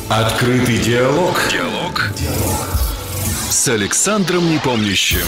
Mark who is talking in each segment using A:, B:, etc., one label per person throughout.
A: Открытый диалог. С Александром Непомнящим.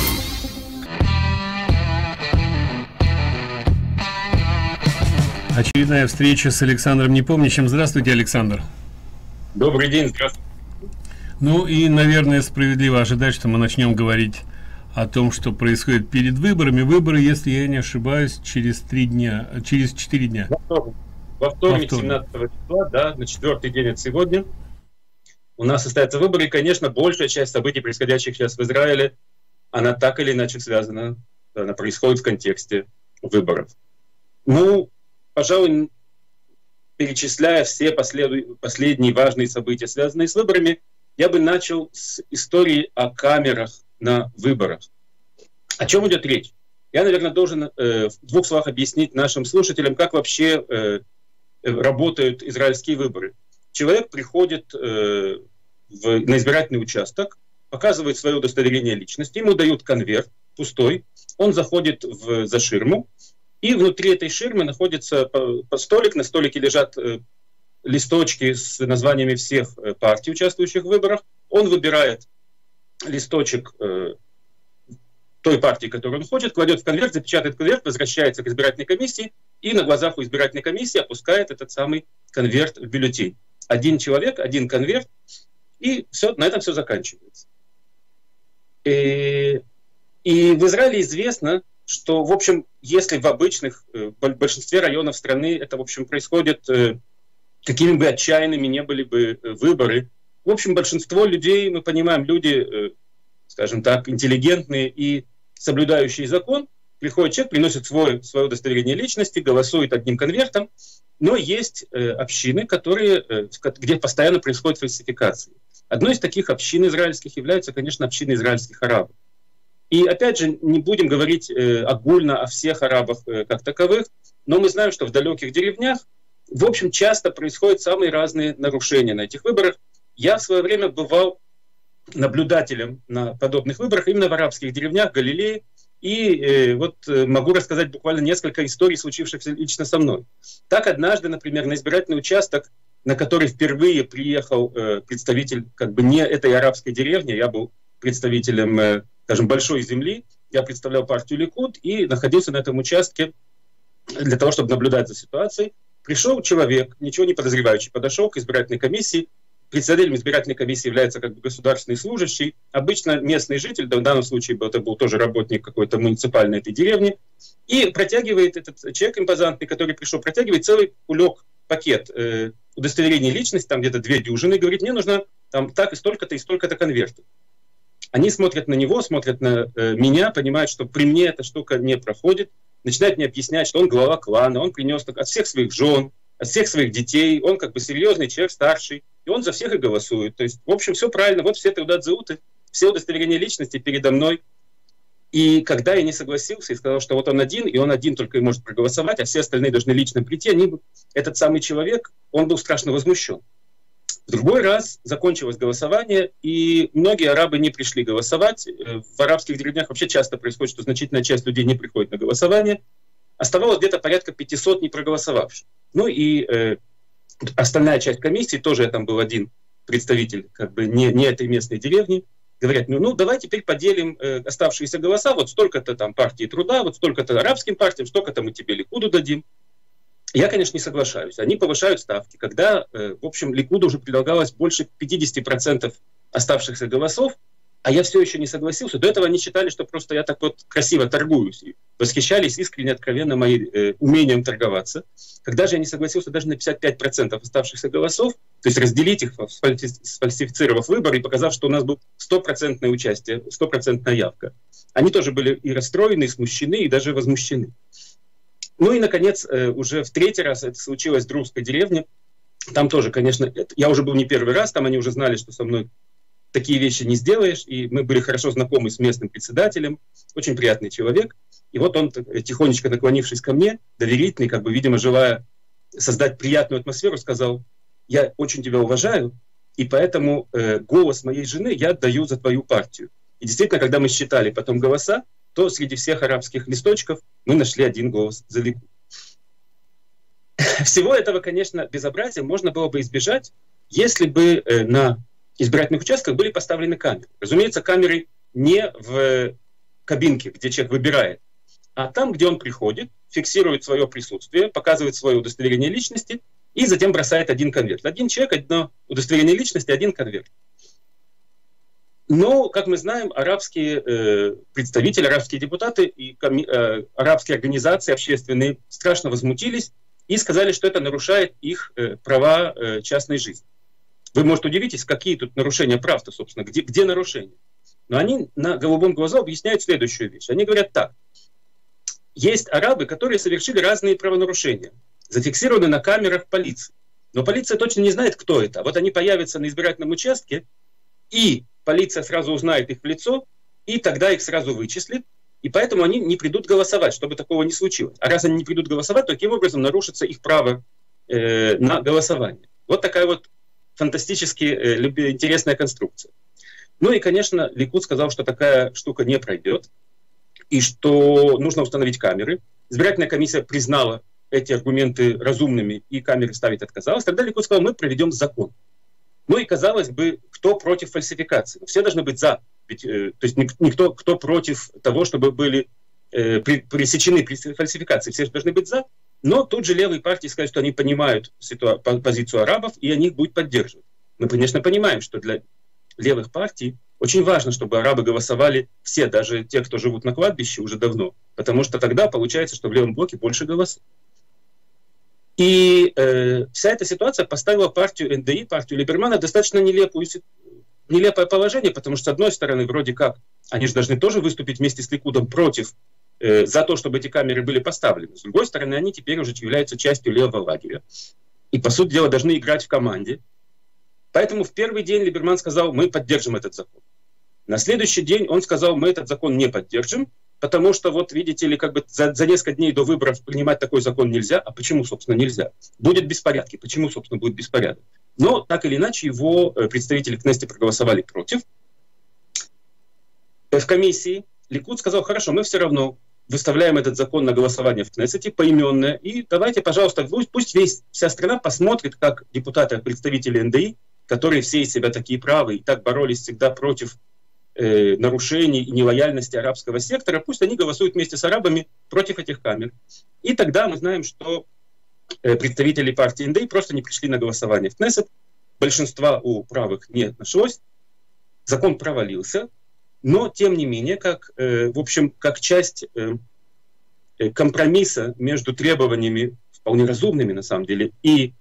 B: Очередная встреча с Александром Непомнящим. Здравствуйте, Александр.
C: Добрый день, здравствуйте.
B: Ну и, наверное, справедливо ожидать, что мы начнем говорить о том, что происходит перед выборами. Выборы, если я не ошибаюсь, через 4 дня.
C: Во вторник, 17 числа, да, на 4-й день от сегодня, у нас состоятся выборы. И, конечно, большая часть событий, происходящих сейчас в Израиле, она так или иначе связана, она происходит в контексте выборов. Ну, пожалуй, перечисляя все последние важные события, связанные с выборами, я бы начал с истории о камерах на выборах. О чем идет речь? Я, наверное, должен в 2 словах объяснить нашим слушателям, как вообще работают израильские выборы. Человек приходит на избирательный участок, показывает свое удостоверение личности, ему дают конверт пустой, он заходит за ширму, и внутри этой ширмы находится столик, на столике лежат листочки с названиями всех партий, участвующих в выборах. Он выбирает листочек той партии, которую он хочет, кладет в конверт, запечатает конверт, возвращается к избирательной комиссии и на глазах у избирательной комиссии опускает этот самый конверт в бюллетень. Один человек, один конверт, и все, на этом все заканчивается. И в Израиле известно, что, в общем, если в большинстве районов страны это, в общем, происходит, какими бы отчаянными не были бы выборы, в общем, большинство людей, мы понимаем, люди, скажем так, интеллигентные и соблюдающие закон, приходит человек, приносит свое удостоверение личности, голосует одним конвертом, но есть общины, где постоянно происходят фальсификации. Одной из таких общин израильских является, конечно, община израильских арабов. И опять же, не будем говорить огульно о всех арабах как таковых, но мы знаем, что в далеких деревнях, в общем, часто происходят самые разные нарушения на этих выборах. Я в свое время бывал наблюдателем на подобных выборах именно в арабских деревнях Галилеи, и могу рассказать буквально несколько историй, случившихся лично со мной. Так однажды, например, на избирательный участок, на который впервые приехал представитель не этой арабской деревни, я был представителем, скажем, большой земли, я представлял партию Ликуд и находился на этом участке для того, чтобы наблюдать за ситуацией. Пришел человек, ничего не подозревающий, подошел к избирательной комиссии. Председателем избирательной комиссии является государственный служащий, обычно местный житель, в данном случае это был тоже работник какой-то муниципальной этой деревни, и протягивает этот человек импозантный, который пришел, протягивает целый пакет удостоверений личности, там где-то 2 дюжины, и говорит, мне нужно там так и столько-то конвертов. Они смотрят на него, смотрят на меня, понимают, что при мне эта штука не проходит, начинают мне объяснять, что он глава клана, он принес от всех своих жен, от всех своих детей, он серьезный человек, старший, и он за всех и голосует. То есть, в общем, все правильно, вот все тауdat-зеуты, все удостоверения личности передо мной. И когда я не согласился и сказал, что вот он один, и он один только и может проголосовать, а все остальные должны лично прийти, этот самый человек, он был страшно возмущен. В другой раз закончилось голосование, и многие арабы не пришли голосовать. В арабских деревнях вообще часто происходит, что значительная часть людей не приходит на голосование. Оставалось где-то порядка 500 не проголосовавших. Ну и остальная часть комиссии, тоже там был один представитель не этой местной деревни, говорят, ну давай теперь поделим оставшиеся голоса, вот столько-то там партии труда, вот столько-то арабским партиям, столько-то мы тебе Ликуду дадим. Я, конечно, не соглашаюсь. Они повышают ставки. Когда, в общем, Ликуду уже предлагалось больше 50% оставшихся голосов, а я все еще не согласился. До этого они считали, что просто я так красиво торгуюсь. И восхищались искренне, откровенно моим умением торговаться. Когда же я не согласился даже на 55% оставшихся голосов, то есть разделить их, сфальсифицировав выборы и показав, что у нас было 100% участие, 100% явка. Они тоже были и расстроены, и смущены, и даже возмущены. Ну и, наконец, уже в 3-й раз это случилось в Друзской деревне. Там тоже, конечно, я уже был не 1-й раз, там они уже знали, что со мной такие вещи не сделаешь. И мы были хорошо знакомы с местным председателем, очень приятный человек. И вот он, тихонечко наклонившись ко мне, доверительный, видимо, желая создать приятную атмосферу, сказал, я очень тебя уважаю, и поэтому голос моей жены я отдаю за твою партию. И действительно, когда мы считали потом голоса, то среди всех арабских листочков мы нашли один голос за Ликуд. Всего этого, конечно, безобразия можно было бы избежать, если бы на избирательных участках были поставлены камеры. Разумеется, камеры не в кабинке, где человек выбирает, а там, где он приходит, фиксирует свое присутствие, показывает свое удостоверение личности и затем бросает один конверт. Один человек, одно удостоверение личности, один конверт. Но, как мы знаем, арабские представители, арабские депутаты и арабские организации общественные страшно возмутились и сказали, что это нарушает их права частной жизни. Вы, может, удивитесь, какие тут нарушения прав-то, собственно, где нарушения. Но они на голубом глазу объясняют следующую вещь. Они говорят так. Есть арабы, которые совершили разные правонарушения, зафиксированы на камерах полиции. Но полиция точно не знает, кто это. Вот они появятся на избирательном участке, и полиция сразу узнает их в лицо, и тогда их сразу вычислит, и поэтому они не придут голосовать, чтобы такого не случилось. А раз они не придут голосовать, то таким образом нарушится их право на голосование. Вот такая вот фантастически интересная конструкция. Ну и, конечно, Ликуд сказал, что такая штука не пройдет, и что нужно установить камеры. Избирательная комиссия признала эти аргументы разумными, и камеры ставить отказалась. Тогда Ликуд сказал, мы проведем закон. Ну и, казалось бы, кто против фальсификации? Все должны быть за. Ведь, то есть никто, кто против того, чтобы были пресечены фальсификации, все должны быть за. Но тут же левые партии сказали, что они понимают позицию арабов, и они их будут поддерживать. Мы, конечно, понимаем, что для левых партий очень важно, чтобы арабы голосовали все, даже те, кто живут на кладбище уже давно, потому что тогда получается, что в левом блоке больше голосов. И вся эта ситуация поставила партию НДИ, партию Либермана, достаточно нелепое положение, потому что, с одной стороны, вроде как, они же должны тоже выступить вместе с Ликудом против, за то, чтобы эти камеры были поставлены. С другой стороны, они теперь уже являются частью левого лагеря. И, по сути дела, должны играть в команде. Поэтому в первый день Либерман сказал, мы поддержим этот закон. На следующий день он сказал, мы этот закон не поддержим, потому что, вот видите ли, как бы за несколько дней до выборов принимать такой закон нельзя. А почему, собственно, нельзя? Будет беспорядки. Почему, собственно, будет беспорядок? Но, так или иначе, его представители в Кнессете проголосовали против. В комиссии Ликуд сказал, хорошо, мы все равно выставляем этот закон на голосование в Кнессете, поименное, и давайте, пожалуйста, пусть вся страна посмотрит, как депутаты, представители НДИ, которые все из себя такие правые и так боролись всегда против нарушений и нелояльности арабского сектора, пусть они голосуют вместе с арабами против этих камер. И тогда мы знаем, что представители партии НДИ просто не пришли на голосование в Кнессет, большинства у правых не нашлось, закон провалился, но тем не менее, в общем, как часть компромисса между требованиями, вполне разумными на самом деле, и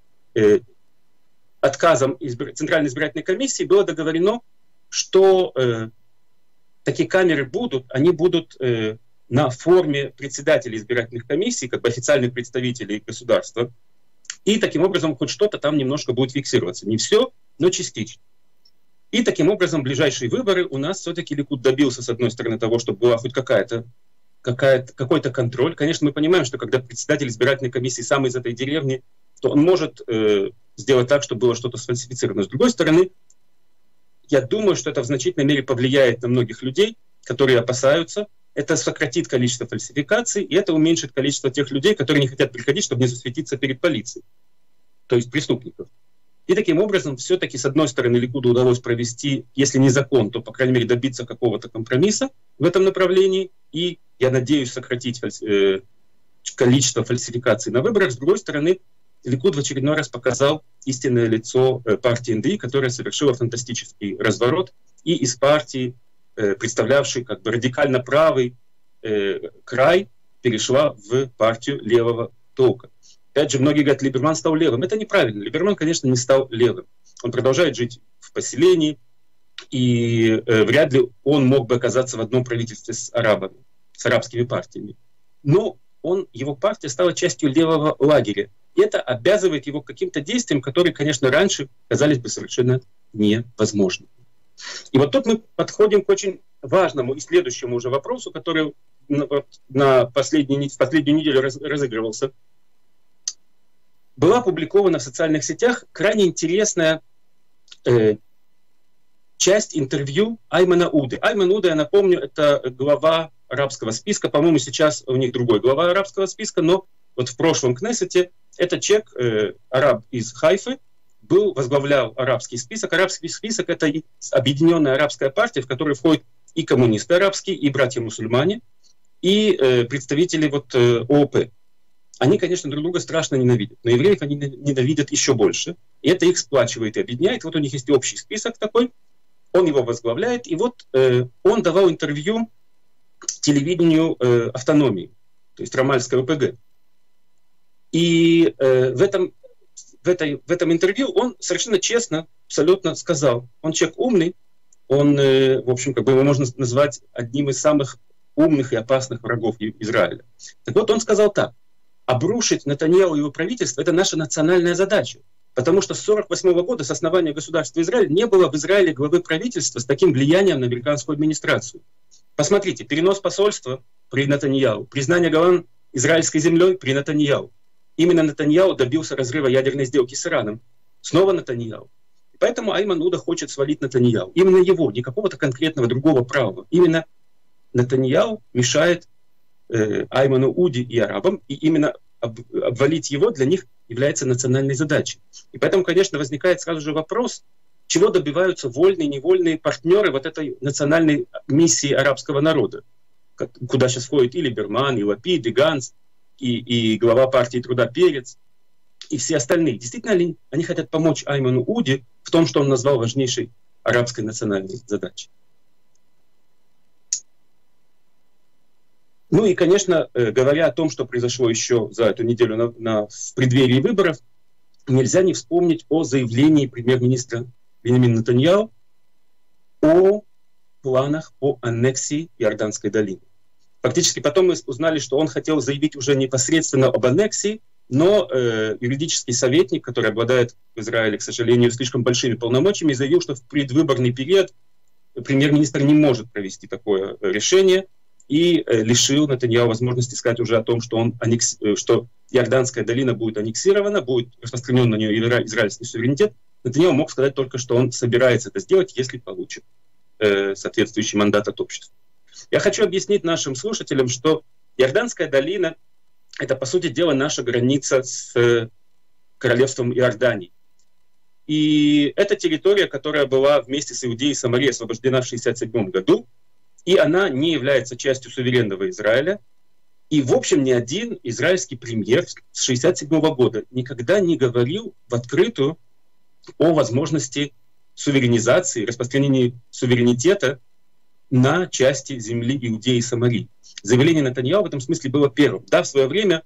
C: отказом Центральной избирательной комиссии было договорено, что такие камеры будут, они будут на форме председателей избирательных комиссий, как бы официальных представителей государства, и таким образом хоть что-то там немножко будет фиксироваться. Не все, но частично. И таким образом ближайшие выборы у нас все-таки Ликуд добился, с одной стороны, того, чтобы была хоть какой-то контроль. Конечно, мы понимаем, что когда председатель избирательной комиссии сам из этой деревни, то он может сделать так, чтобы было что-то сфальсифицировано. С другой стороны, я думаю, что это в значительной мере повлияет на многих людей, которые опасаются. Это сократит количество фальсификаций, и это уменьшит количество тех людей, которые не хотят приходить, чтобы не засветиться перед полицией, то есть преступников. И таким образом, все-таки, с одной стороны, Ликуду удалось провести, если не закон, то, по крайней мере, добиться какого-то компромисса в этом направлении, и, я надеюсь, сократить количество фальсификаций на выборах. С другой стороны, Ликуд в очередной раз показал истинное лицо партии НДИ, которая совершила фантастический разворот, и из партии, представлявшей как бы радикально правый край, перешла в партию левого толка. Опять же, многие говорят, Либерман стал левым. Это неправильно. Либерман, конечно, не стал левым. Он продолжает жить в поселении, и вряд ли он мог бы оказаться в одном правительстве с арабами, с арабскими партиями. Но его партия стала частью левого лагеря. И это обязывает его к каким-то действиям, которые, конечно, раньше казались бы совершенно невозможными. И вот тут мы подходим к очень важному и следующему уже вопросу, который в последнюю неделю разыгрывался. Была опубликована в социальных сетях крайне интересная часть интервью Аймана Уды. Айман Уда, я напомню, это глава арабского списка. По-моему, сейчас у них другой глава арабского списка, но вот в прошлом Кнессете этот человек, араб из Хайфы, возглавлял арабский список. Арабский список — это объединенная арабская партия, в которой входят и коммунисты арабские, и братья-мусульмане, и представители ООП. Они, конечно, друг друга страшно ненавидят, но евреев они ненавидят еще больше. И это их сплачивает и объединяет. Вот у них есть общий список такой, он его возглавляет, и он давал интервью телевидению автономии, то есть Рамальской ОПГ. И в этом интервью он совершенно честно, абсолютно сказал, он человек умный, он, в общем, его можно назвать одним из самых умных и опасных врагов Израиля. Так вот, он сказал так: обрушить Нетаньяху и его правительство — это наша национальная задача. Потому что с 1948 года, с основания государства Израиль, не было в Израиле главы правительства с таким влиянием на американскую администрацию. Посмотрите, перенос посольства при Нетаньяху, признание Голан израильской землей при Нетаньяху. Именно Нетаньяху добился разрыва ядерной сделки с Ираном. Снова Нетаньяху. Поэтому Айман Уда хочет свалить Нетаньяху. Именно его, не какого-то конкретного другого правого. Именно Нетаньяху мешает Айману Уде и арабам, и именно обвалить его для них является национальной задачей. И поэтому, конечно, возникает сразу же вопрос, чего добиваются вольные, невольные партнеры этой национальной миссии арабского народа, куда сейчас входят и Либерман, и Лапид, и Ганц, и глава партии труда Перец, и все остальные. Действительно, они хотят помочь Айману Уде в том, что он назвал важнейшей арабской национальной задачей. Ну и, конечно, говоря о том, что произошло еще за эту неделю в преддверии выборов, нельзя не вспомнить о заявлении премьер-министра Биньямина Нетаньяху о планах по аннексии Иорданской долины. Фактически потом мы узнали, что он хотел заявить уже непосредственно об аннексии, но юридический советник, который обладает в Израиле, к сожалению, слишком большими полномочиями, заявил, что в предвыборный период премьер-министр не может провести такое решение, и лишил Нетаньяху возможности сказать уже о том, что что Иорданская долина будет аннексирована, будет распространен на нее израильский суверенитет. Нетаньяху мог сказать только, что он собирается это сделать, если получит соответствующий мандат от общества. Я хочу объяснить нашим слушателям, что Иорданская долина — это, по сути дела, наша граница с королевством Иордании. И это территория, которая была вместе с Иудеей и Самарией освобождена в 1967 году, и она не является частью суверенного Израиля. И, в общем, ни один израильский премьер с 1967 года никогда не говорил в открытую о возможности суверенизации, распространения суверенитета на части земли Иудеи и Самарии. Заявление Нетаньяху в этом смысле было первым. Да, в свое время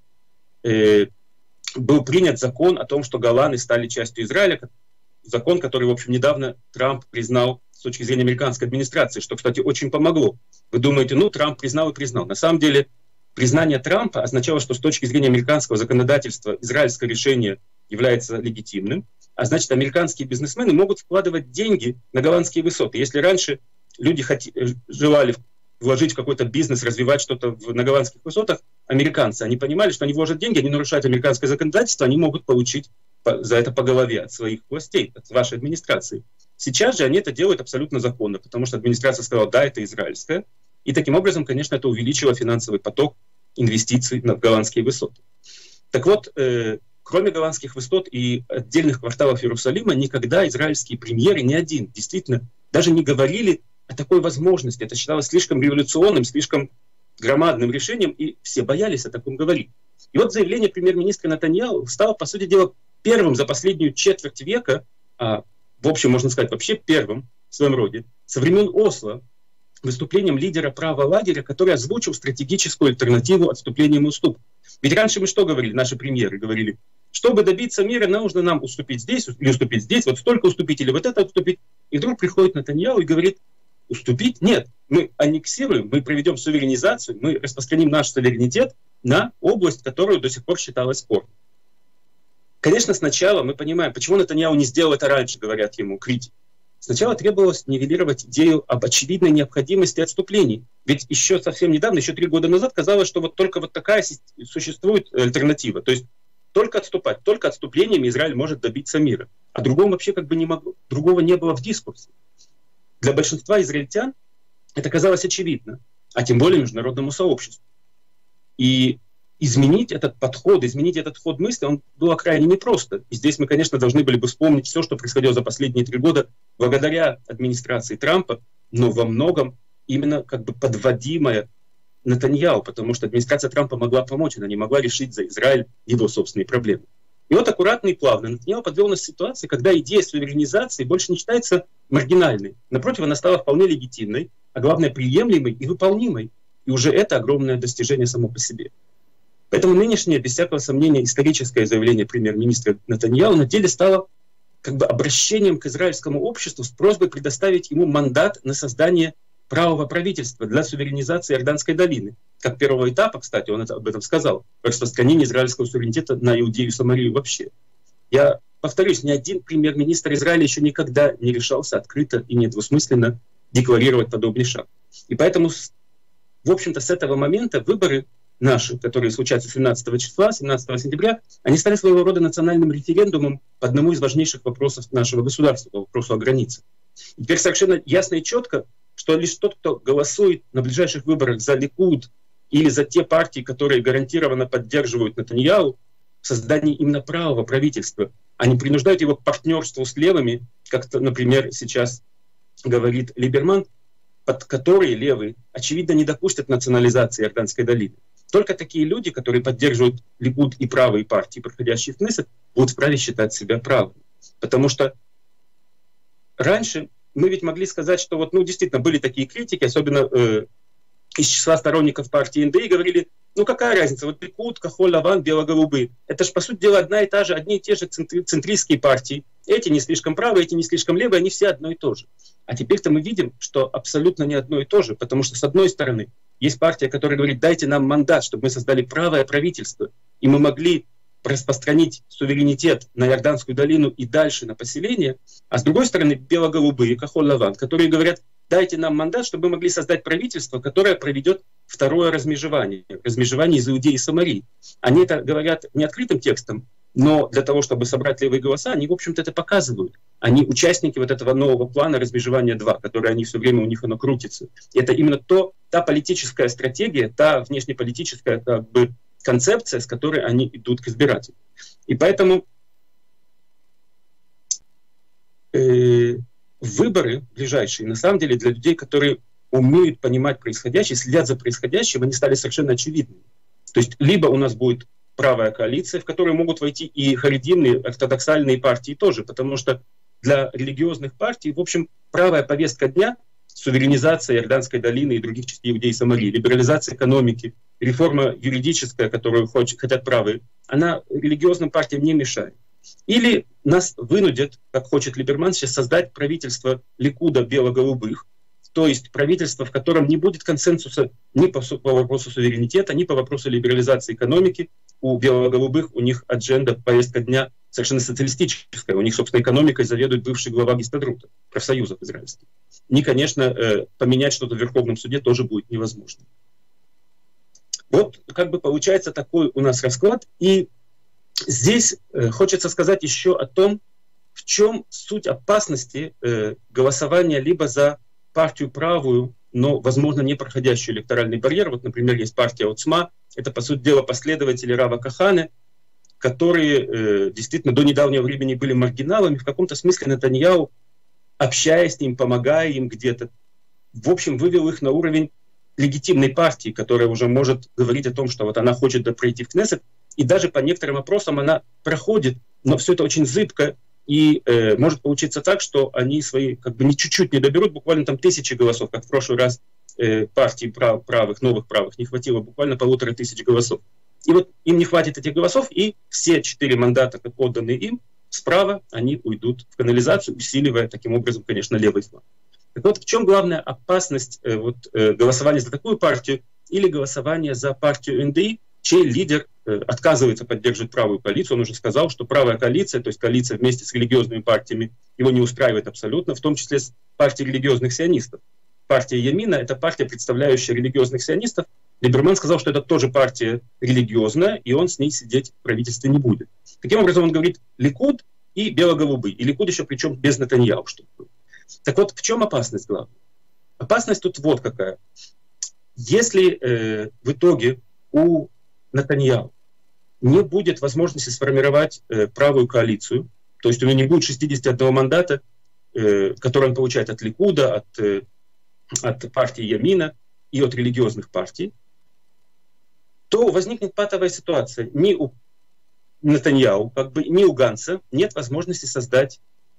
C: был принят закон о том, что Голаны стали частью Израиля, закон, который, в общем, недавно Трамп признал с точки зрения американской администрации, что, кстати, очень помогло. Вы думаете, Трамп признал и признал. На самом деле, признание Трампа означало, что с точки зрения американского законодательства израильское решение является легитимным, а значит, американские бизнесмены могут вкладывать деньги на голландские высоты. Если раньше люди желали вложить в какой-то бизнес, развивать что-то на голландских высотах, американцы, они понимали, что они вложат деньги, они нарушают американское законодательство, они могут получить за это по голове от своих властей, от вашей администрации. Сейчас же они это делают абсолютно законно, потому что администрация сказала, да, это израильское. И таким образом, конечно, это увеличило финансовый поток инвестиций на голландские высоты. Так вот, кроме голландских высот и отдельных кварталов Иерусалима, никогда израильские премьеры, ни один, действительно, даже не говорили о такой возможности. Это считалось слишком революционным, слишком громадным решением, и все боялись о таком говорить. И вот заявление премьер-министра Нетаньяху стало, по сути дела, первым за последнюю четверть века, в общем, можно сказать, вообще первым в своем роде, со времен Осло, выступлением лидера правого лагеря, который озвучил стратегическую альтернативу отступлениям и уступкам. Ведь раньше мы что говорили, наши премьеры говорили, чтобы добиться мира, нужно нам уступить здесь, или уступить здесь, вот столько уступить, или вот это уступить. И вдруг приходит Нетаньяху и говорит, уступить? Нет, мы аннексируем, мы проведем суверенизацию, мы распространим наш суверенитет на область, которую до сих пор считалась спорной. Конечно, сначала мы понимаем, почему Нетаньяху не сделал это раньше, говорят ему критики. Сначала требовалось нивелировать идею об очевидной необходимости отступлений. Ведь еще совсем недавно, еще 3 года назад, казалось, что вот только вот такая существует альтернатива. То есть только отступать, только отступлениями Израиль может добиться мира. А другого вообще как бы не могло, другого не было в дискурсе. Для большинства израильтян это казалось очевидно, а тем более международному сообществу. И изменить этот подход, изменить этот ход мысли, он было крайне непросто. И здесь мы, конечно, должны были бы вспомнить все, что происходило за последние 3 года благодаря администрации Трампа, но во многом именно как бы подводимое Нетаньяху, потому что администрация Трампа могла помочь, она не могла решить за Израиль его собственные проблемы. И вот аккуратно и плавно Нетаньяху подвел нас к ситуации, когда идея суверенизации больше не считается маргинальной. Напротив, она стала вполне легитимной, а главное, приемлемой и выполнимой. И уже это огромное достижение само по себе. Поэтому нынешнее, без всякого сомнения, историческое заявление премьер-министра Нетаньяху на деле стало как бы обращением к израильскому обществу с просьбой предоставить ему мандат на создание правого правительства для суверенизации Иорданской долины. Как первого этапа, кстати, он об этом сказал, распространение израильского суверенитета на Иудею и Самарию вообще. Я повторюсь, ни один премьер-министр Израиля еще никогда не решался открыто и недвусмысленно декларировать подобный шаг. И поэтому, в общем-то, с этого момента выборы наши, которые случаются 17 числа, 17 сентября, они стали своего рода национальным референдумом по одному из важнейших вопросов нашего государства, по вопросу о границах. И теперь совершенно ясно и четко, что лишь тот, кто голосует на ближайших выборах за Ликуд или за те партии, которые гарантированно поддерживают Нетаньяху, в создании именно правого правительства, а не принуждают его к партнерству с левыми, как, например, сейчас говорит Либерман, под которые левые, очевидно, не допустят национализации Иорданской долины. Только такие люди, которые поддерживают Ликуд и правые партии, проходящие в Кнессет, будут вправе считать себя правыми. Потому что раньше мы ведь могли сказать, что вот, действительно были такие критики, особенно из числа сторонников партии НДИ, говорили, какая разница, вот Ликуд, Кахоль, Лаван, Бело-голубые, это же, по сути дела, одни и те же центристские партии. Эти не слишком правые, эти не слишком левые, они все одно и то же. А теперь-то мы видим, что абсолютно не одно и то же, потому что, с одной стороны, есть партия, которая говорит, дайте нам мандат, чтобы мы создали правое правительство, и мы могли распространить суверенитет на Иорданскую долину и дальше на поселение, а с другой стороны, бело-голубые, Кахоль-Лаван, которые говорят, дайте нам мандат, чтобы мы могли создать правительство, которое проведет второе размежевание из Иудеи и Самарии. Они это говорят не открытым текстом, но для того, чтобы собрать левые голоса, они, в общем-то, это показывают. Они участники вот этого нового плана размежевания 2, который они все время, у них оно крутится. И это именно та политическая стратегия, та внешнеполитическая как бы концепция, с которой они идут к избирателям. И поэтому выборы ближайшие, на самом деле, для людей, которые умеют понимать происходящее, следят за происходящим, они стали совершенно очевидными. То есть либо у нас будет правая коалиция, в которую могут войти и харидимные, ортодоксальные партии тоже, потому что для религиозных партий, в общем, правая повестка дня — суверенизация Иорданской долины и других частей Иудеи и Самарии, либерализация экономики, реформа юридическая, которую хотят правые, она религиозным партиям не мешает. Или нас вынудят, как хочет Либерман, сейчас создать правительство Ликуда бело-голубых, то есть правительство, в котором не будет консенсуса ни по вопросу суверенитета, ни по вопросу либерализации экономики. У бело-голубых, у них адженда, повестка дня совершенно социалистическая. У них, собственно, экономикой заведует бывший глава Гистадрута, профсоюзов израильских. И, конечно, поменять что-то в Верховном суде тоже будет невозможно. Вот как бы получается такой у нас расклад. И здесь хочется сказать еще о том, в чем суть опасности голосования либо за партию правую, но, возможно, не проходящую электоральный барьер. Вот, например, есть партия Оцма. Это, по сути дела, последователи Рава Каханы, которые действительно до недавнего времени были маргиналами. В каком-то смысле Нетаньяху, общаясь с ним, помогая им где-то, в общем, вывел их на уровень легитимной партии, которая уже может говорить о том, что вот она хочет пройти в Кнессет, и даже по некоторым вопросам она проходит, но все это очень зыбко, и может получиться так, что они свои как бы чуть-чуть не доберут, буквально там 1000 голосов, как в прошлый раз партии правых, новых правых, не хватило буквально 1500 голосов. И вот им не хватит этих голосов, и все 4 мандата, как отданные им, справа, они уйдут в канализацию, усиливая таким образом, конечно, левый фланг. Так вот, в чем главная опасность голосования за такую партию или голосования за партию НДИ, чей лидер отказывается поддерживать правую коалицию. Он уже сказал, что правая коалиция, то есть коалиция вместе с религиозными партиями, его не устраивает абсолютно, в том числе с партией религиозных сионистов. Партия Ямина — это партия, представляющая религиозных сионистов. Либерман сказал, что это тоже партия религиозная, и он с ней сидеть в правительстве не будет. Таким образом, он говорит Ликуд и бело-голубые. И Ликуд еще причем без Нетаньяху. Так вот, в чем опасность главная? Опасность тут вот какая. Если в итоге у Нетаньяху не будет возможности сформировать правую коалицию, то есть у него не будет 61 мандата, который он получает от Ликуда, от партии Ямина и от религиозных партий, то возникнет патовая ситуация. Ни у Нетаньяху, ни у Ганца нет возможности создать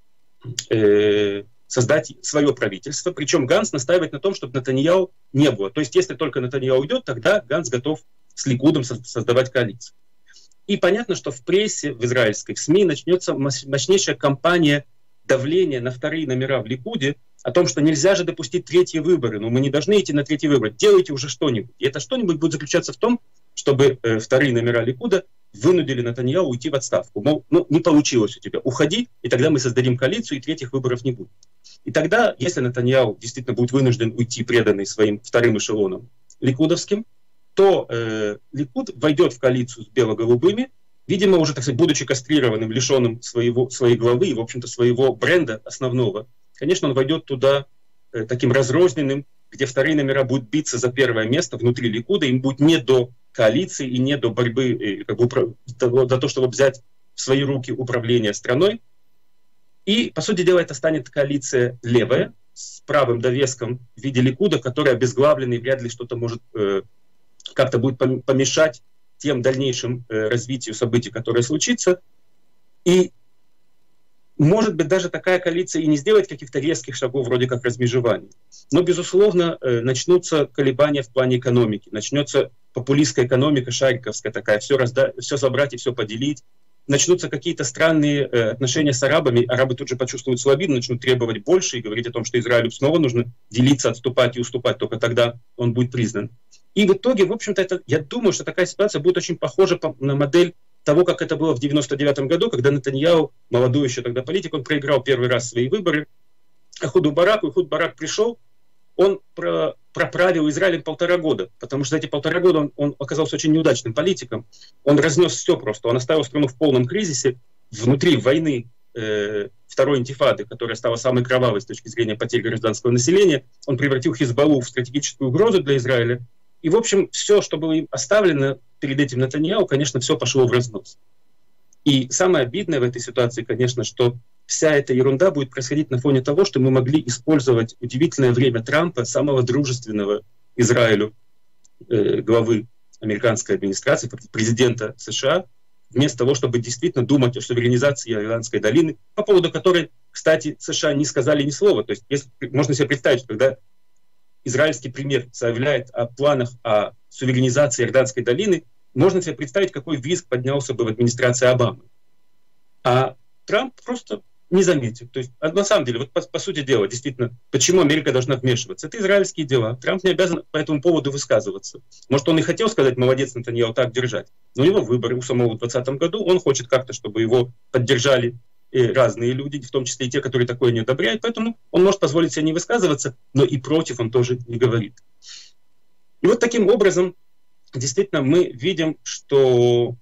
C: свое правительство. Причем Ганц настаивает на том, чтобы Нетаньяху не было. То есть если только Нетаньяху уйдет, тогда Ганц готов с Ликудом создавать коалицию. И понятно, что в прессе, в израильской, в СМИ начнется мощнейшая кампания давления на вторые номера в Ликуде о том, что нельзя же допустить третьи выборы. Но мы не должны идти на третьи выборы. Делайте уже что-нибудь. И это что-нибудь будет заключаться в том, чтобы вторые номера Ликуда вынудили Нетаньяху уйти в отставку. Мол, не получилось у тебя, уходи, и тогда мы создадим коалицию, и третьих выборов не будет. И тогда, если Нетаньяху действительно будет вынужден уйти, преданный своим вторым эшелоном ликудовским, то Ликуд войдет в коалицию с бело-голубыми, видимо, уже, так сказать, будучи кастрированным, лишенным своей главы и, в общем-то, своего бренда основного. Конечно, он войдет туда таким разрозненным, где вторые номера будут биться за первое место внутри Ликуда, им будет не до коалиции и не до борьбы за то, чтобы взять в свои руки управление страной. И, по сути дела, это станет коалиция левая, с правым довеском в виде Ликуда, который обезглавленный, вряд ли что-то может как-то будет помешать тем дальнейшим развитию событий, которые случится. И, может быть, даже такая коалиция и не сделает каких-то резких шагов, вроде как размежевания. Но, безусловно, начнутся колебания в плане экономики. Начнется популистская экономика, шариковская такая, все забрать и все поделить. Начнутся какие-то странные отношения с арабами. Арабы тут же почувствуют слабину, начнут требовать больше и говорить о том, что Израилю снова нужно делиться, отступать и уступать, только тогда он будет признан. И в итоге, в общем-то, я думаю, что такая ситуация будет очень похожа на модель того, как это было в 1999 году, когда Нетаньяху, молодой еще тогда политик, он проиграл первый раз свои выборы Эхуду Бараку. Эхуд Барак пришел, он проправил Израилем 1,5 года, потому что за эти 1,5 года он оказался очень неудачным политиком. Он разнес все просто, он оставил страну в полном кризисе, внутри войны второй интифады, которая стала самой кровавой с точки зрения потерь гражданского населения. Он превратил Хизбаллу в стратегическую угрозу для Израиля. И, в общем, все, что было им оставлено перед этим Нетаньяху, конечно, все пошло в разнос. И самое обидное в этой ситуации, конечно, что вся эта ерунда будет происходить на фоне того, что мы могли использовать удивительное время Трампа, самого дружественного Израилю главы американской администрации, президента США, вместо того, чтобы действительно думать о суверенизации Иорданской долины, по поводу которой, кстати, США не сказали ни слова. То есть можно себе представить, когда израильский премьер заявляет о планах о суверенизации Иорданской долины, можно себе представить, какой визг поднялся бы в администрации Обамы. А Трамп просто не заметил. То есть, на самом деле, вот по сути дела, действительно, почему Америка должна вмешиваться? Это израильские дела. Трамп не обязан по этому поводу высказываться. Может, он и хотел сказать, молодец, Нетаньяху, так держать. Но у него выборы у самого в 2020 году. Он хочет как-то, чтобы его поддержали разные люди, в том числе и те, которые такое не одобряют. Поэтому он может позволить себе не высказываться, но и против он тоже не говорит. И вот таким образом, действительно, мы видим, что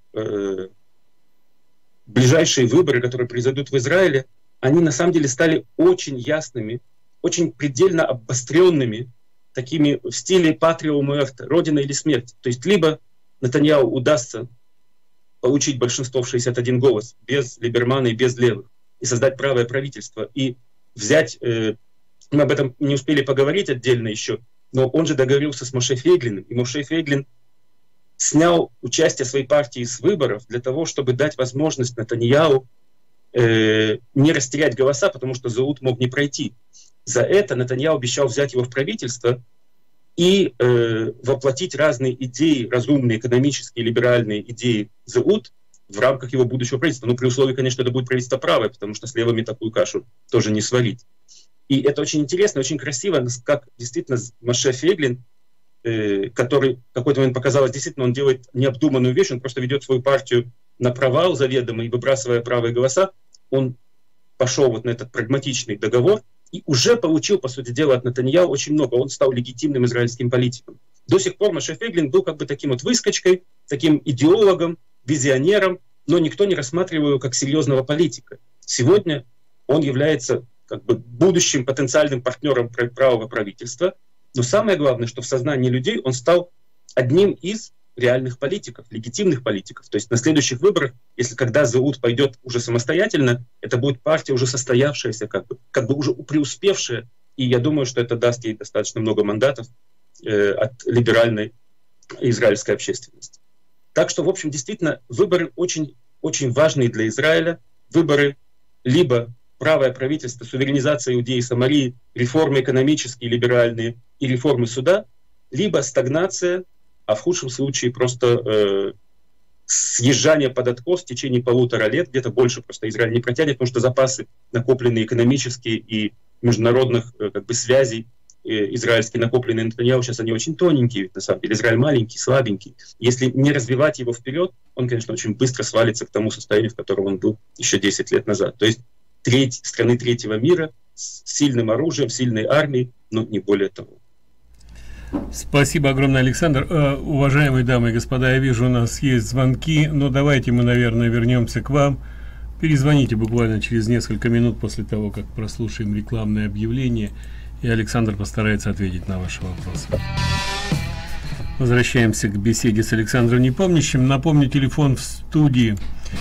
C: ближайшие выборы, которые произойдут в Израиле, они на самом деле стали очень ясными, очень предельно обостренными, такими в стиле «патрио муэрте», «родина или смерть». То есть либо Нетаньяху удастся получить большинство в 61 голос без Либермана и без левых, и создать правое правительство, и взять, мы об этом не успели поговорить отдельно еще, но он же договорился с Моше Фейглиным, и Моше Фейглин снял участие своей партии с выборов для того, чтобы дать возможность Нетаньяху не растерять голоса, потому что Зеут мог не пройти. За это Нетаньяху обещал взять его в правительство и воплотить разные идеи, разумные, экономические, либеральные идеи Зеут в рамках его будущего правительства. Ну, при условии, конечно, это будет правительство правое, потому что с левыми такую кашу тоже не сварить. И это очень интересно, очень красиво, как действительно Моше Фейглин, который в какой-то момент показалось, действительно, он делает необдуманную вещь, он просто ведет свою партию на провал заведомо и выбрасывая правые голоса, он пошел вот на этот прагматичный договор и уже получил, по сути дела, от Нетаньяху очень много. Он стал легитимным израильским политиком. До сих пор Моше Фейглин был как бы таким вот выскочкой, таким идеологом, визионером, но никто не рассматривал его как серьезного политика. Сегодня он является как бы будущим потенциальным партнером правого правительства. Но самое главное, что в сознании людей он стал одним из реальных политиков, легитимных политиков. То есть на следующих выборах, если когда ЗУД пойдет уже самостоятельно, это будет партия уже состоявшаяся, как бы уже преуспевшая. И я думаю, что это даст ей достаточно много мандатов от либеральной израильской общественности. Так что, в общем, действительно, выборы очень, очень важные для Израиля. Выборы либо правое правительство, суверенизация Иудеи и Самарии, реформы экономические, либеральные и реформы суда, либо стагнация, а в худшем случае просто съезжание под откос в течение 1,5 лет, где-то больше просто Израиль не протянет, потому что запасы, накопленные экономические и международных связей, израильские накопленные Нетаньяху, сейчас они очень тоненькие, на самом деле Израиль маленький, слабенький. Если не развивать его вперед, он, конечно, очень быстро свалится к тому состоянию, в котором он был еще 10 лет назад. То есть страны третьего мира с сильным оружием, сильной армией, но не более того.
B: Спасибо огромное, Александр. Уважаемые дамы и господа, я вижу, у нас есть звонки, но давайте мы, наверное, вернемся к вам. Перезвоните буквально через несколько минут после того, как прослушаем рекламное объявление, и Александр постарается ответить на ваши вопросы. Возвращаемся к беседе с Александром Непомнящим. Напомню, телефон в студии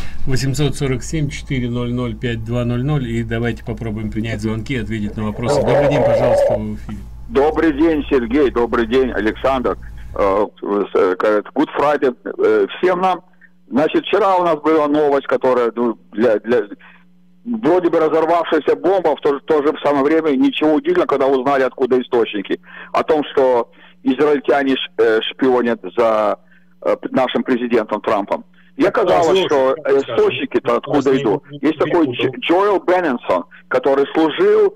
B: 847-400-5200, и давайте попробуем принять звонки и ответить на вопросы. Добрый день, пожалуйста, вы в эфире.
D: Добрый день, Сергей, добрый день, Александр. Good Friday всем нам. Значит, вчера у нас была новость, которая вроде бы разорвавшаяся бомба, в то же самое время ничего удивительного, когда узнали, откуда источники. О том, что израильтяне шпионят за нашим президентом Трампом. И оказалось, что источники-то откуда идут. Есть такой Джоэл Бенненсон, который служил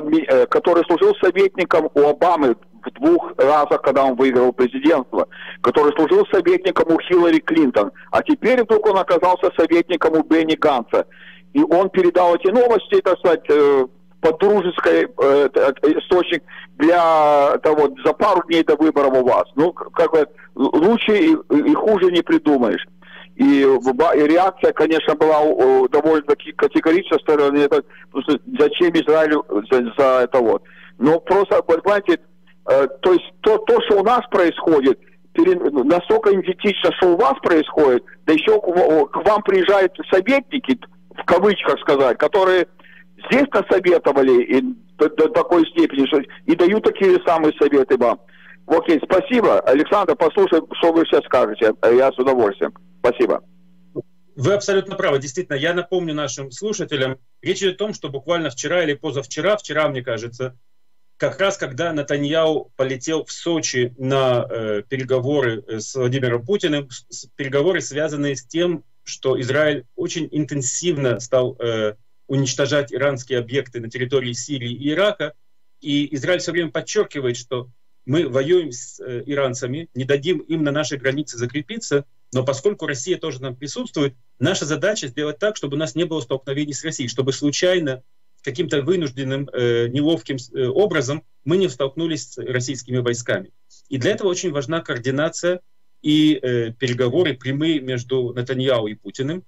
D: советником у Обамы в 2 разах, когда он выиграл президентство, который служил советником у Хиллари Клинтон, а теперь вдруг он оказался советником у Бенни Ганца. И он передал эти новости, так сказать, под дружеский источник для того, за пару дней до выборов у вас. Ну, как бы, лучше и хуже не придумаешь. И реакция, конечно, была довольно-таки категоричная со стороны, потому что зачем Израилю за это вот. Но просто, понимаете, то есть то, что у нас происходит, настолько идентично, что у вас происходит, да еще к вам приезжают советники, в кавычках сказать, которые здесь насоветовали и до такой степени, что и дают такие самые советы вам. Окей, спасибо. Александр, послушай, что вы сейчас скажете. Я с удовольствием. Спасибо.
C: Вы абсолютно правы. Действительно, я напомню нашим слушателям, речь идет о том, что буквально вчера или позавчера, мне кажется, как раз когда Нетаньяху полетел в Сочи на переговоры с Владимиром Путиным, переговоры, связанные с тем, что Израиль очень интенсивно стал уничтожать иранские объекты на территории Сирии и Ирака, и Израиль все время подчеркивает, что мы воюем с иранцами, не дадим им на нашей границе закрепиться, но поскольку Россия тоже там присутствует, наша задача сделать так, чтобы у нас не было столкновений с Россией, чтобы случайно, каким-то вынужденным, неловким образом мы не столкнулись с российскими войсками. И для этого очень важна координация и переговоры прямые между Нетаньяху и Путиным,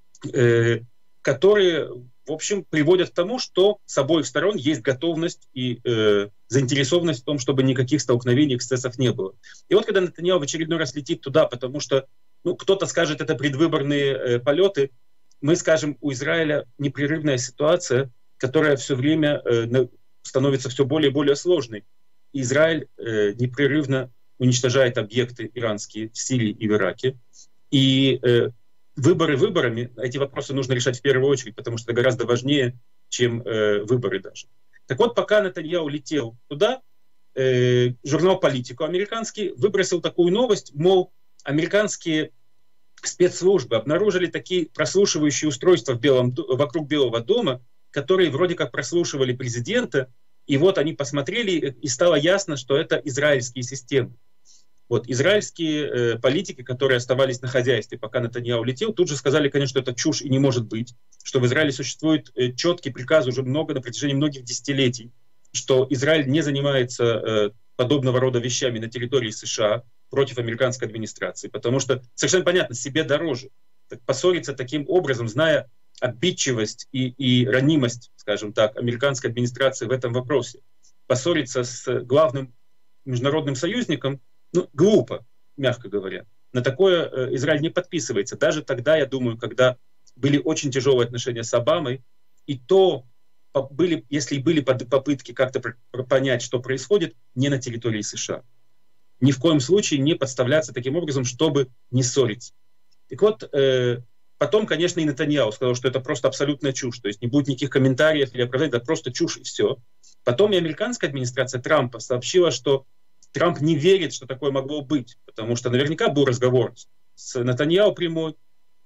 C: которые, в общем, приводят к тому, что с обоих сторон есть готовность и заинтересованность в том, чтобы никаких столкновений, эксцессов не было. И вот когда Нетаньяху в очередной раз летит туда, потому что кто-то скажет, это предвыборные полеты, мы скажем, у Израиля непрерывная ситуация, которая все время становится все более и более сложной. Израиль непрерывно уничтожает объекты иранские в Сирии и в Ираке. И выборы выборами, эти вопросы нужно решать в первую очередь, потому что это гораздо важнее, чем выборы даже. Так вот, пока Нетаньяху летел туда, журнал «Политику» американский выбросил такую новость, мол, американские спецслужбы обнаружили такие прослушивающие устройства вокруг Белого дома, которые вроде как прослушивали президента, и вот они посмотрели, и стало ясно, что это израильские системы. Вот израильские политики, которые оставались на хозяйстве, пока Нетаньяху летел, тут же сказали, конечно, что это чушь и не может быть, что в Израиле существует четкий приказ уже на протяжении многих десятилетий, что Израиль не занимается подобного рода вещами на территории США против американской администрации, потому что совершенно понятно, себе дороже поссориться таким образом, зная обидчивость и ранимость, скажем так, американской администрации в этом вопросе. Поссориться с главным международным союзником, глупо, мягко говоря. на такое Израиль не подписывается. Даже тогда, я думаю, когда были очень тяжелые отношения с Обамой, и то были, если и были попытки как-то понять, что происходит, не на территории США. Ни в коем случае не подставляться таким образом, чтобы не ссориться. Так вот, потом, конечно, и Нетаньяху сказал, что это просто абсолютная чушь, то есть не будет никаких комментариев или оправданий, это просто чушь и все. Потом и американская администрация Трампа сообщила, что Трамп не верит, что такое могло быть, потому что наверняка был разговор с Нетаньяху прямой,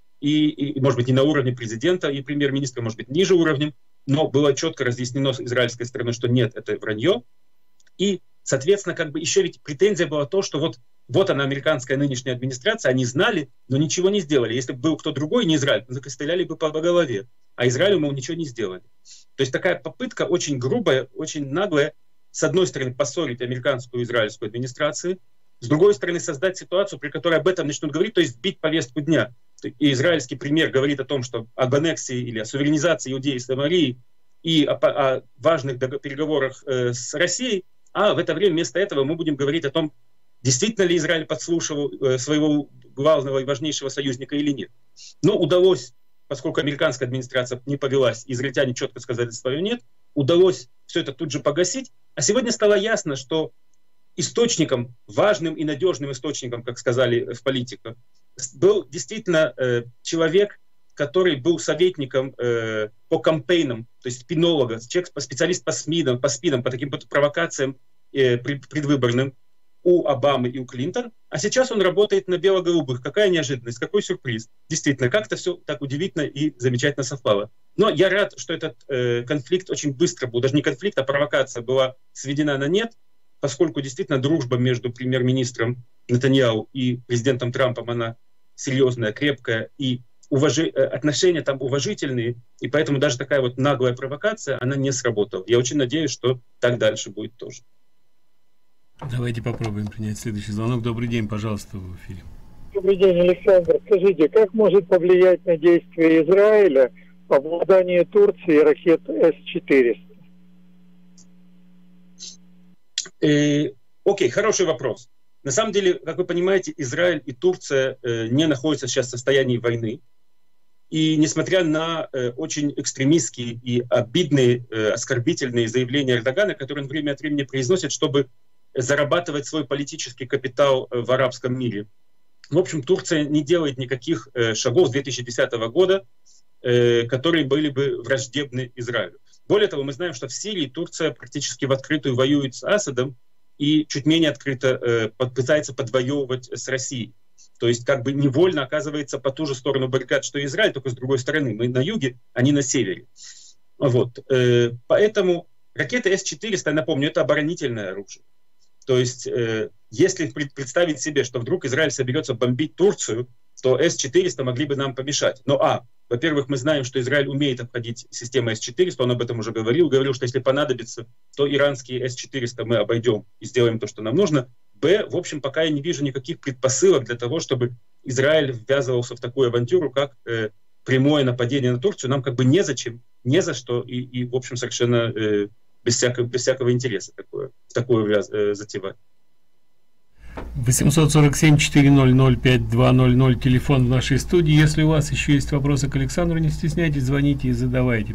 C: и, может быть, не на уровне президента и премьер-министра, может быть, ниже уровнем, но было четко разъяснено с израильской стороны, что нет, это вранье. И, соответственно, как бы еще ведь претензия была то, что вот она, американская нынешняя администрация, они знали, но ничего не сделали. Если бы был кто другой, не Израиль, так и стреляли бы по голове. А Израилю, мол, ничего не сделали. То есть такая попытка очень грубая, очень наглая, с одной стороны, поссорить американскую и израильскую администрацию, с другой стороны, создать ситуацию, при которой об этом начнут говорить, то есть сбить повестку дня. И израильский премьер говорит о том, что об аннексии или о суверенизации Иудеи и Самарии и о важных переговорах с Россией, а в это время вместо этого мы будем говорить о том, действительно ли Израиль подслушивал своего главного и важнейшего союзника или нет. Но удалось, поскольку американская администрация не повелась, израильтяне четко сказали свое «нет», удалось все это тут же погасить. А сегодня стало ясно, что источником, важным и надежным источником, как сказали в политиках, был действительно человек, который был советником по кампейнам, то есть спинолога, человек, специалист по спинам, по таким провокациям предвыборным у Обамы и у Клинтон, а сейчас он работает на бело-голубых. Какая неожиданность, какой сюрприз. Действительно, как-то все так удивительно и замечательно совпало. Но я рад, что этот конфликт очень быстро был, даже не конфликт, а провокация была сведена на нет, поскольку действительно дружба между премьер-министром Нетаньяху и президентом Трампом, она серьезная, крепкая, и отношения там уважительные, и поэтому даже такая вот наглая провокация, она не сработала. Я очень надеюсь, что так дальше будет тоже.
B: Давайте попробуем принять следующий звонок. Добрый день, пожалуйста, в эфире.
E: Добрый день, Александр. Скажите, как может повлиять на действия Израиля обладание Турцией ракет С-400?
C: Окей, хороший вопрос. На самом деле, как вы понимаете, Израиль и Турция не находятся сейчас в состоянии войны. И несмотря на очень экстремистские и обидные, оскорбительные заявления Эрдогана, которые он время от времени произносит, чтобы зарабатывать свой политический капитал в арабском мире. В общем, Турция не делает никаких шагов с 2010 года, которые были бы враждебны Израилю. Более того, мы знаем, что в Сирии Турция практически в открытую воюет с Асадом и чуть менее открыто пытается подвоевывать с Россией. То есть как бы невольно оказывается по ту же сторону баррикад, что и Израиль, только с другой стороны. Мы на юге, они на севере. Вот. Поэтому ракеты С-400, я напомню, это оборонительное оружие. То есть если представить себе, что вдруг Израиль соберется бомбить Турцию, то С-400 могли бы нам помешать. Но во-первых, мы знаем, что Израиль умеет обходить систему С-400, он об этом уже говорил, что если понадобится, то иранские С-400 мы обойдем и сделаем то, что нам нужно. В общем, пока я не вижу никаких предпосылок для того, чтобы Израиль ввязывался в такую авантюру, как прямое нападение на Турцию. Нам как бы незачем, не за что и в общем, совершенно без всякого интереса такое затевать.
B: 847-400-5200, телефон в нашей студии. Если у вас еще есть вопросы к Александру, не стесняйтесь, звоните и задавайте.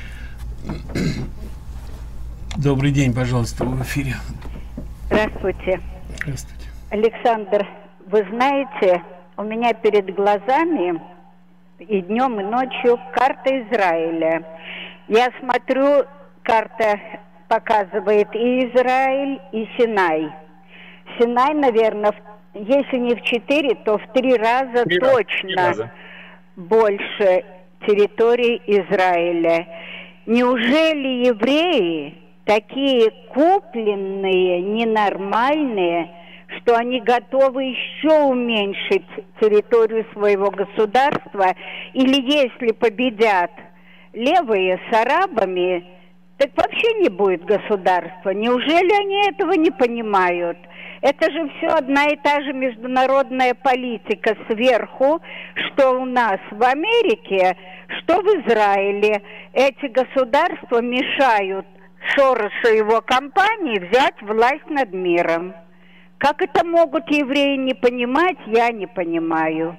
B: Добрый день, пожалуйста, в эфире.
F: Здравствуйте.
B: Здравствуйте.
F: Александр, вы знаете, у меня перед глазами и днем, и ночью карта Израиля. Я смотрю, карта показывает и Израиль, и Синай. Синай, наверное, если не в 4, то в 3 раза точно больше территории Израиля. Неужели евреи такие купленные, ненормальные, что они готовы еще уменьшить территорию своего государства? Или если победят левые с арабами, так вообще не будет государства? Неужели они этого не понимают? Это же все одна и та же международная политика сверху, что у нас в Америке, что в Израиле. Эти государства мешают Сорошу и его компании взять власть над миром. Как это могут евреи не понимать, я не понимаю.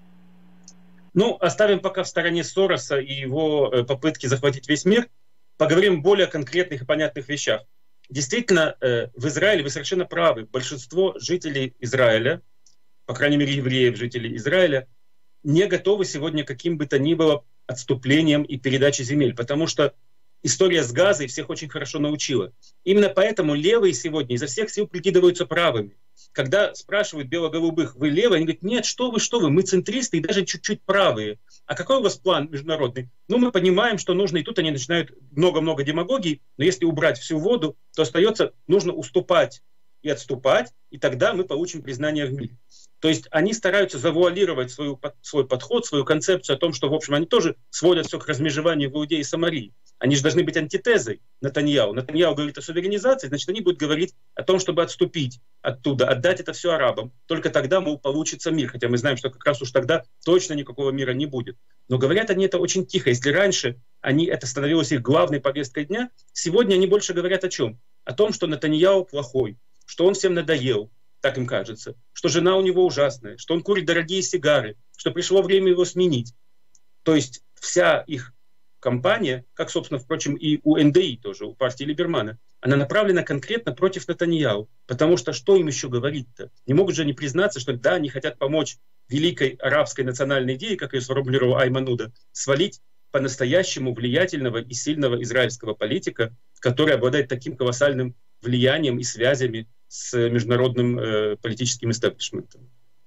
C: Ну, оставим пока в стороне Сороса и его попытки захватить весь мир. Поговорим о более конкретных и понятных вещах. Действительно, в Израиле вы совершенно правы. Большинство жителей Израиля, по крайней мере евреев, жителей Израиля, не готовы сегодня к каким бы то ни было отступлениям и передаче земель, потому что история с Газой всех очень хорошо научила. Именно поэтому левые сегодня изо всех сил прикидываются правыми. Когда спрашивают бело-голубых, вы левые, они говорят, нет, что вы, мы центристы и даже чуть-чуть правые. А какой у вас план международный? Ну, мы понимаем, что нужно, и тут они начинают много-много демагогии, но если убрать всю воду, то остается, нужно уступать и отступать, и тогда мы получим признание в мире. То есть они стараются завуалировать свой подход, свою концепцию о том, что, в общем, они тоже сводят все к размежеванию в Иудее и Самарии. Они же должны быть антитезой Нетаньяху. Нетаньяху говорит о суверенизации, значит, они будут говорить о том, чтобы отступить оттуда, отдать это все арабам. Только тогда, мол, получится мир. Хотя мы знаем, что как раз уж тогда точно никакого мира не будет. Но говорят они это очень тихо. Если раньше это становилось их главной повесткой дня, сегодня они больше говорят о чем? О том, что Нетаньяху плохой, что он всем надоел, так им кажется, что жена у него ужасная, что он курит дорогие сигары, что пришло время его сменить. То есть вся их кампания, как, собственно, впрочем, и у НДИ тоже, у партии Либермана, она направлена конкретно против Нетаньяху. Потому что что им еще говорить-то? Не могут же они признаться, что да, они хотят помочь великой арабской национальной идее, как ее сформулировал Айман Уда, свалить по-настоящему влиятельного и сильного израильского политика, который обладает таким колоссальным влиянием и связями с международным политическим истеблишментом.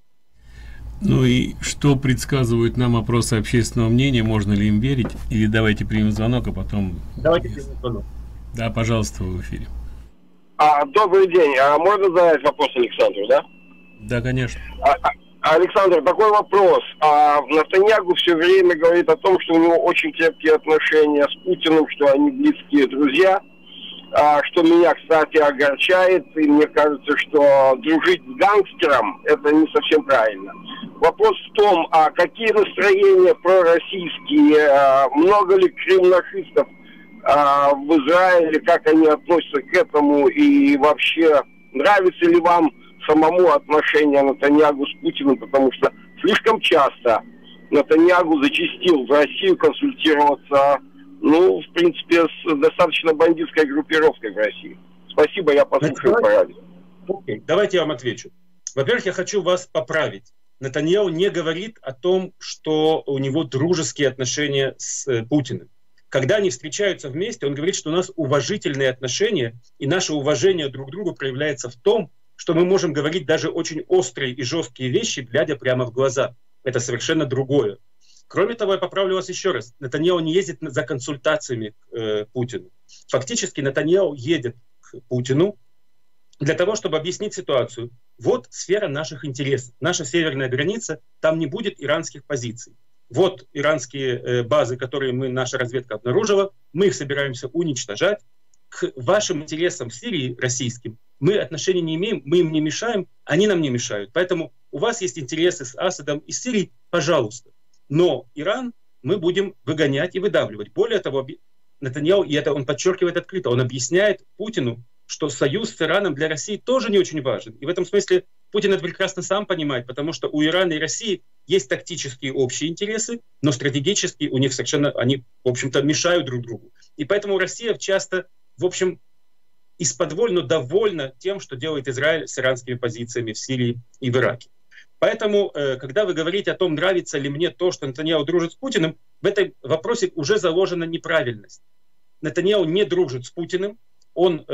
B: Ну и что предсказывают нам опросы общественного мнения, можно ли им верить? Или давайте примем звонок, а потом...
C: Давайте примем звонок.
B: Да, пожалуйста, вы в эфире.
G: Добрый день. Можно задать вопрос Александру, да?
B: Да, конечно.
G: Александр, такой вопрос. Нетаньяху все время говорит о том, что у него очень крепкие отношения с Путиным, что они близкие друзья. Что меня, кстати, огорчает, и мне кажется, что дружить с гангстером – это не совсем правильно. Вопрос в том, какие настроения пророссийские, много ли кремлашистов в Израиле, как они относятся к этому, и вообще нравится ли вам самому отношение Нетаньяху с Путиным, потому что слишком часто Нетаньяху зачастил в Россию консультироваться, ну, в принципе, с достаточно бандитской группировкой в России. Спасибо, я послушаю по радио.
C: Окей, давайте я вам отвечу. Во-первых, я хочу вас поправить. Нетаньяху не говорит о том, что у него дружеские отношения с Путиным. Когда они встречаются вместе, он говорит, что у нас уважительные отношения, и наше уважение друг к другу проявляется в том, что мы можем говорить даже очень острые и жесткие вещи, глядя прямо в глаза. Это совершенно другое. Кроме того, я поправлю вас еще раз. Нетаньяху не ездит за консультациями к Путину. Фактически Нетаньяху едет к Путину для того, чтобы объяснить ситуацию. Вот сфера наших интересов. Наша северная граница, там не будет иранских позиций. Вот иранские базы, которые наша разведка обнаружила, мы их собираемся уничтожать. К вашим интересам в Сирии, российским, мы отношения не имеем, мы им не мешаем, они нам не мешают. Поэтому у вас есть интересы с Асадом и Сирией, пожалуйста. Но Иран мы будем выгонять и выдавливать. Более того, Нетаньяху, и это он подчеркивает открыто, он объясняет Путину, что союз с Ираном для России тоже не очень важен. И в этом смысле Путин это прекрасно сам понимает, потому что у Ирана и России есть тактические общие интересы, но стратегические у них совершенно, они, в общем-то, мешают друг другу. И поэтому Россия часто, в общем, исподволь, но довольна тем, что делает Израиль с иранскими позициями в Сирии и в Ираке. Поэтому, когда вы говорите о том, нравится ли мне то, что Нетаньяху дружит с Путиным, в этом вопросе уже заложена неправильность. Нетаньяху не дружит с Путиным, он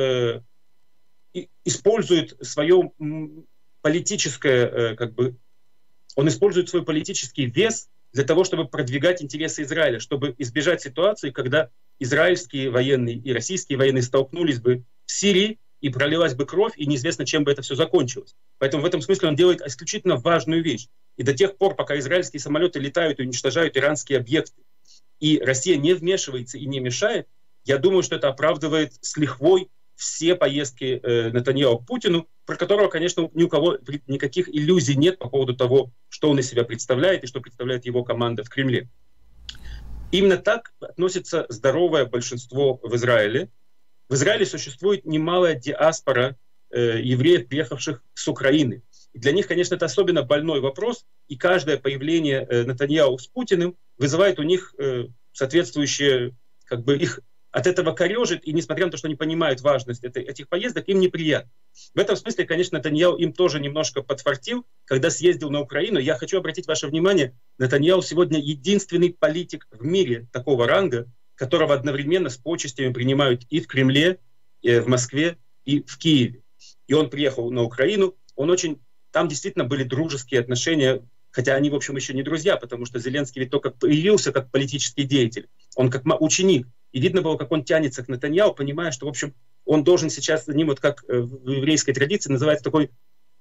C: использует свое политическое, он использует свой политический вес для того, чтобы продвигать интересы Израиля, чтобы избежать ситуации, когда израильские военные и российские военные столкнулись бы в Сирии, и пролилась бы кровь, и неизвестно, чем бы это все закончилось. Поэтому в этом смысле он делает исключительно важную вещь. И до тех пор, пока израильские самолеты летают и уничтожают иранские объекты, и Россия не вмешивается и не мешает, я думаю, что это оправдывает с лихвой все поездки Нетаньяху к Путину, про которого, конечно, ни у кого никаких иллюзий нет по поводу того, что он из себя представляет и что представляет его команда в Кремле. Именно так относится здоровое большинство в Израиле. В Израиле существует немалая диаспора евреев, приехавших с Украины. И для них, конечно, это особенно больной вопрос, и каждое появление Нетаньяху с Путиным вызывает у них соответствующее, как бы их от этого корежит, и несмотря на то, что они понимают важность этих поездок, им неприятно. В этом смысле, конечно, Нетаньяху им тоже немножко подфартил, когда съездил на Украину. Я хочу обратить ваше внимание, Нетаньяху сегодня единственный политик в мире такого ранга, которого одновременно с почестями принимают и в Кремле, и в Москве, и в Киеве. И он приехал на Украину, там действительно были дружеские отношения, хотя они, в общем, еще не друзья, потому что Зеленский ведь только появился как политический деятель, он как ученик. И видно было, как он тянется к Нетаньяху, понимая, что, в общем, он должен сейчас за ним, вот как в еврейской традиции называется такой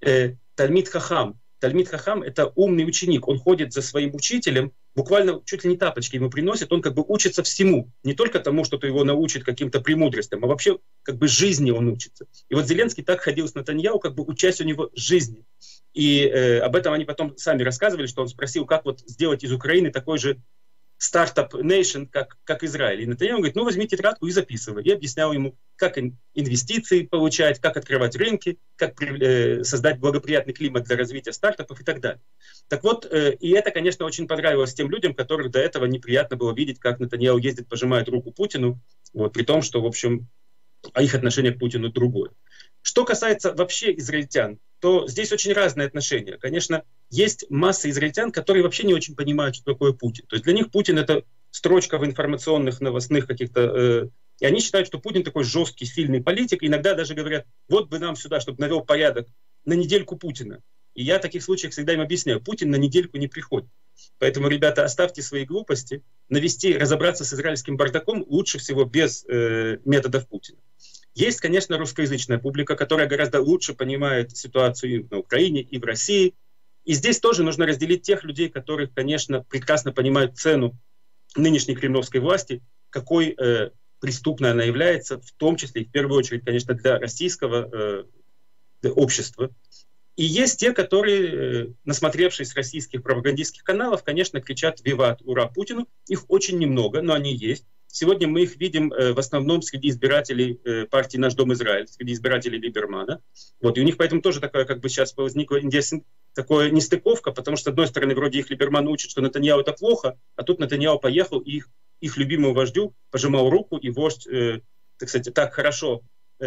C: Талмид Хахам. Талмид Хахам — это умный ученик. Он ходит за своим учителем, буквально чуть ли не тапочки ему приносит, он как бы учится всему. Не только тому, что его научит каким-то премудростям, а вообще как бы жизни он учится. И вот Зеленский так ходил с Нетаньяху, как бы учась у него жизни. И об этом они потом сами рассказывали, что он спросил, как вот сделать из Украины такой же стартап нейшн, как Израиль. И Нетаньяху говорит, возьми тетрадку и записывай. И объяснял ему, как инвестиции получать, как открывать рынки, как создать благоприятный климат для развития стартапов и так далее. Так вот, и это, конечно, очень понравилось тем людям, которых до этого неприятно было видеть, как Нетаньяху ездит, пожимает руку Путину, при том, что, в общем, их отношение к Путину другое. Что касается вообще израильтян, то здесь очень разные отношения. Конечно, есть масса израильтян, которые вообще не очень понимают, что такое Путин. То есть для них Путин — это строчка в информационных, новостных каких-то... И они считают, что Путин такой жесткий, сильный политик. И иногда даже говорят, вот бы нам сюда, чтобы навел порядок, на недельку Путина. И я в таких случаях всегда им объясняю, Путин на недельку не приходит. Поэтому, ребята, оставьте свои глупости. Разобраться с израильским бардаком лучше всего без методов Путина. Есть, конечно, русскоязычная публика, которая гораздо лучше понимает ситуацию и на Украине, и в России. И здесь тоже нужно разделить тех людей, которые, конечно, прекрасно понимают цену нынешней кремлевской власти, какой преступной она является, в том числе и в первую очередь, конечно, для российского общества. И есть те, которые, насмотревшись российских пропагандистских каналов, конечно, кричат «Виват! Ура Путину!». Их очень немного, но они есть. Сегодня мы их видим в основном среди избирателей партии «Наш дом Израиль», среди избирателей Либермана. И у них поэтому тоже такая, как бы сейчас возникла такая нестыковка, потому что, с одной стороны, вроде их Либерман учит, что Нетаньяху — это плохо, а тут Нетаньяху поехал и их любимому вождю пожимал руку, и вождь, так сказать, так хорошо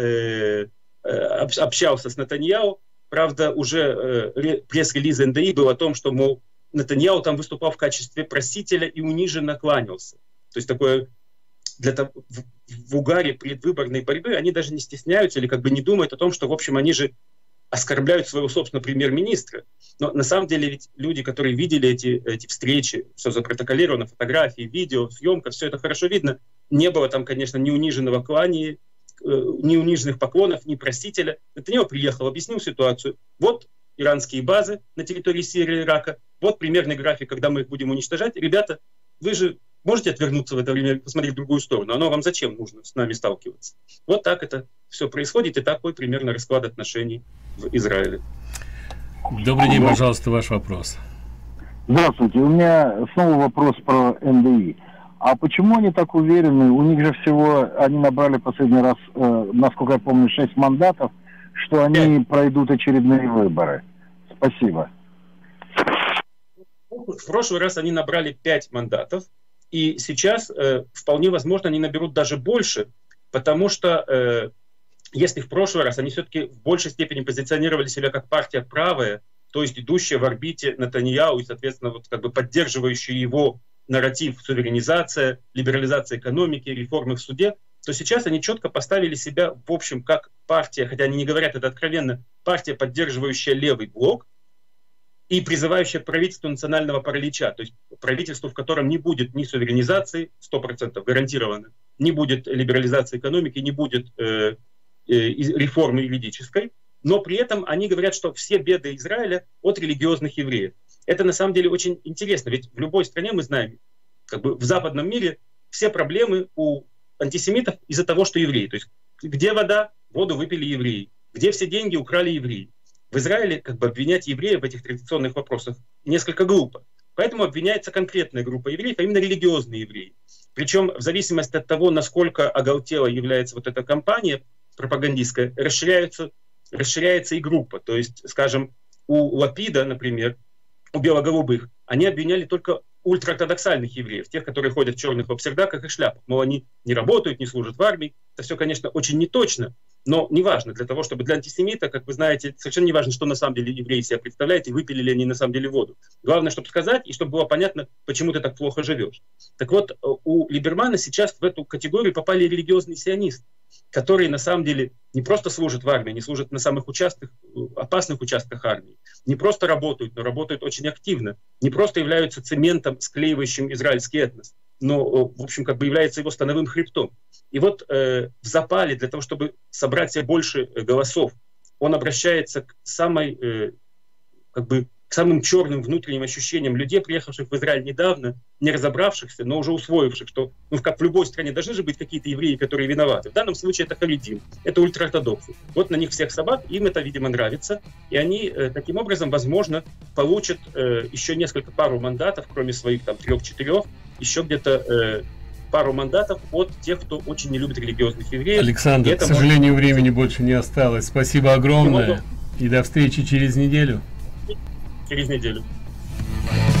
C: общался с Нетаньяху. Правда, уже пресс-релиз НДИ был о том, что, мол, Нетаньяху там выступал в качестве просителя и униженно кланялся. То есть такое... в угаре предвыборной борьбы они даже не стесняются или как бы не думают о том, что, в общем, они же оскорбляют своего собственного премьер-министра. Но на самом деле ведь люди, которые видели эти встречи, все запротоколировано, фотографии, видео, съемка, все это хорошо видно. Не было там, конечно, ни униженного клания, ни униженных поклонов, ни просителя. Нетаньяху приехал, объяснил ситуацию. Вот иранские базы на территории Сирии и Ирака. Вот примерный график, когда мы их будем уничтожать. Ребята, вы же можете отвернуться в это время и посмотреть в другую сторону. Оно вам зачем нужно с нами сталкиваться? Вот так это все происходит, и такой примерно расклад отношений в Израиле.
B: Добрый день, пожалуйста, ваш вопрос.
H: Здравствуйте. У меня снова вопрос про НДИ. А почему они так уверены? У них же всего, они набрали последний раз, насколько я помню, 6 мандатов, что они пройдут очередные выборы. Спасибо.
C: В прошлый раз они набрали 5 мандатов. И сейчас вполне возможно они наберут даже больше, потому что если в прошлый раз они все-таки в большей степени позиционировали себя как партия правая, то есть идущая в орбите Нетаньяху и, соответственно, вот как бы поддерживающая его нарратив суверенизация, либерализация экономики, реформы в суде, то сейчас они четко поставили себя, в общем, как партия, хотя они не говорят это откровенно, партия, поддерживающая левый блок, и призывающее правительство национального паралича, то есть правительство, в котором не будет ни суверенизации, 100% гарантированно, не будет либерализации экономики, не будет реформы юридической, но при этом они говорят, что все беды Израиля от религиозных евреев. Это на самом деле очень интересно, ведь в любой стране мы знаем, как бы в западном мире все проблемы у антисемитов из-за того, что евреи. То есть где вода? Воду выпили евреи. Где все деньги? Украли евреи. В Израиле как бы обвинять евреев в этих традиционных вопросах несколько глупо. Поэтому обвиняется конкретная группа евреев, а именно религиозные евреи. Причем в зависимости от того, насколько оголтелой является вот эта кампания пропагандистская, расширяются расширяется и группа. То есть, скажем, у Лапида, например, у белоголубых, они обвиняли только ультраортодоксальных евреев, тех, которые ходят в черных обсердаках и шляпах. Мол, они не работают, не служат в армии. Это все, конечно, очень неточно, но неважно. Для того, чтобы для антисемита, как вы знаете, совершенно не важно, что на самом деле евреи себя представляют и выпили ли они на самом деле воду. Главное, чтобы сказать, и чтобы было понятно, почему ты так плохо живешь. Так вот, у Либермана сейчас в эту категорию попали религиозные сионисты, которые на самом деле не просто служат в армии, не служат на самых опасных участках армии, не просто работают, но работают очень активно, не просто являются цементом, склеивающим израильский этнос, но, в общем, как бы является его становым хребтом. И вот в запале для того, чтобы собрать себе больше голосов, он обращается к самым черным внутренним ощущениям людей, приехавших в Израиль недавно, не разобравшихся, но уже усвоивших, что, как в любой стране должны же быть какие-то евреи, которые виноваты. В данном случае это харидим, это ультраортодоксы. Вот на них всех собак, им это, видимо, нравится, и они таким образом, возможно, получат еще пару мандатов, кроме своих там 3-4, еще где-то пару мандатов от тех, кто очень не любит религиозных евреев.
B: Александр, к сожалению, времени больше не осталось. Спасибо огромное, и до встречи через неделю.
C: Через неделю.